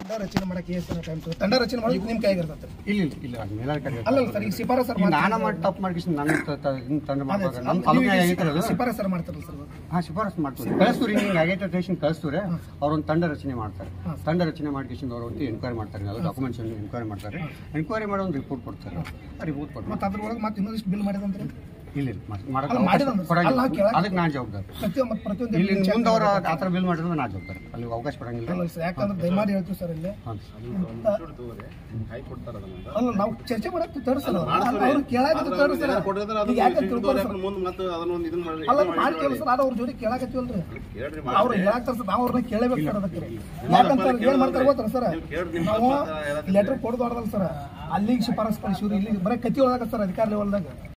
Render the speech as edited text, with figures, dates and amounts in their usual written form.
ತಂಡ ರಚನೆ ಮಾಡಕ್ಕೆ ಎಷ್ಟು ಟೈಮ್ ತಗೋ ತಂಡ ರಚನೆ ಮಾಡೋದು ನಿಮ್ಮ ಕೈಗೆ ಇರ್ತದೆ ಇಲ್ಲ ಮೇಲಾಧಿಕಾರಿ ಅಲ್ಲ ಸರ್ ಈಗ ಶಿಫಾರಸು ನಾನು ಮಾಡಿ ತಪ್ಪು ಮಾಡಿಸಿ ನನ್ನ ತಂಡ ಮಾಡ್ತಾರೆ ನಮ್ಮ ತಾಲೂಕಿನಾಗ ಆಗೈತೆ ಶಿಫಾರಸು ಮಾಡ್ತಾರಲ್ಲ ಸರ್ ಹಾಂ ಶಿಫಾರಸು ಮಾಡ್ತೀವಿ ಕಳಿಸ್ತೀವಿ ಹಿಂಗೆ ಆಗೈತೆ ಸ್ಟೇಷನ್ ಕಳಿಸ್ತೀವಿ ಅವ್ರೊಂದು ತಂಡ ರಚನೆ ಮಾಡ್ತಾರೆ ತಂಡ ರಚನೆ ಮಾಡಿಕೊಂಡು ಅವರು ಎನ್ಕ್ವೈರಿ ಮಾಡ್ತಾರೆ ಎಲ್ಲ ಡಾಕ್ಯುಮೆಂಟ್ಸ್ ಎನ್ಕ್ವೈರಿ ಮಾಡ್ತಾರೆ ಎನ್ಕ್ವೈರಿ ಮಾಡಿ ಒಂದು ರಿಪೋರ್ಟ್ ಕೊಡ್ತಾರೆ ರಿಪೋರ್ಟ್ ಕೊಟ್ಟು ಮತ್ತೆ ಅದ್ರೊಳಗೆ ಮತ್ತೆ ಇನ್ನೊಂದಿಷ್ಟು ಬಿಲ್ ಮಾಡಿದಂದ್ರೆ ಇಲ್ಲ ಅದಕ್ಕೆ ನಾನು ಜವಾಬ್ದಾರಿ ಇಲ್ಲಿ ಮುಂದೆ ಅವ್ರು ಆ ಥರ ಬಿಲ್ ಮಾಡಿದ್ರೆ ನಾನು ಜವಾಬ್ದಾರಿ ಅಲ್ಲಿ ಅವಕಾಶ ಕೊಡಂಗಿಲ್ಲ ಯಾಕಂದ್ರೆ ದಯಮಾಡಿ ಹೇಳ್ತೀವಿ ಸರ್ ಇಲ್ಲಿ ಅಲ್ಲ ನಾವು ಚರ್ಚೆ ಮಾಡಕ್ಕೆ ತೋರಿಸಲ್ಲ ಅವ್ರು ಕೇಳಾಕತ್ತೀವಿ ತೋರಿಸಲ್ಲ ಯಾಕೆ ತಿಳ್ಕೊಳ್ಳಿ ಅಲ್ಲ ಮಾಡ್ತೀವಲ್ಲ ಸರ್ ಅದು ಅವ್ರ ಜೋಡಿ ಕೇಳಾಕತ್ತೀವಲ್ರಿ ಅವ್ರು ಹೇಳಾಕ್ತಾರ ಸರ್ ನಾವು ಅವ್ರನ್ನ ಕೇಳಬೇಕು ಸರ್ ಅದಕ್ಕೆ ಯಾಕಂತ ಏನ್ ಮಾಡ್ತಾರೆ ಗೊತ್ತಾರ ಸರ್ ನಾವು ಲೆಟರ್ ಕೊಡೋದಲ್ಲ ಸರ್ ಅಲ್ಲಿಗೆ ಶಿಫಾರಸ್ ಕಳಿಸಿವ್ರಿ ಇಲ್ಲಿ ಬರೀ ಕತ್ತಿ ಒಳಗ ಸರ್ ಅಧಿಕಾರ ಲೆವೆಲ್ದಾಗ